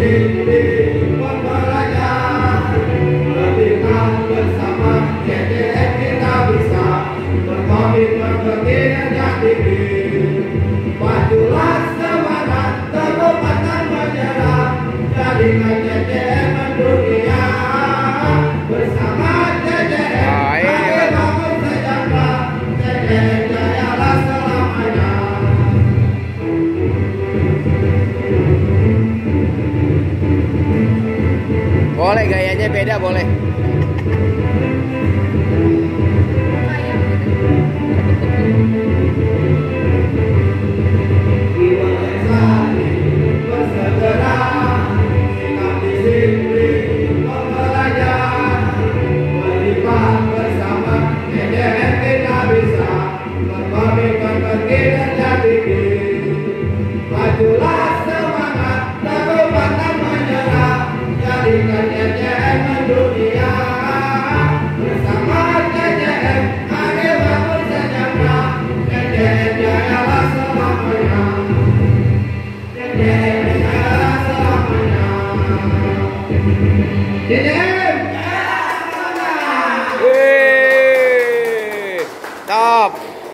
disiplin pembelajar. Ketika bersama CCM kita bisa berkomitmen berkinerja tinggi. Majulah semangat, teguh pantang menyerah, jadikan CCM mendunia. Bersama CCM, ayo bangun sejahtera, CCM jayalah selamanya. Boleh, gayanya beda boleh. Majulah semangat, teguh pantang menyerah, jadikan CCM mendunia. Bersama CCM, ayo bangun sejahtera, CCM jayalah selamanya. CCM jayalah selamanya. CCM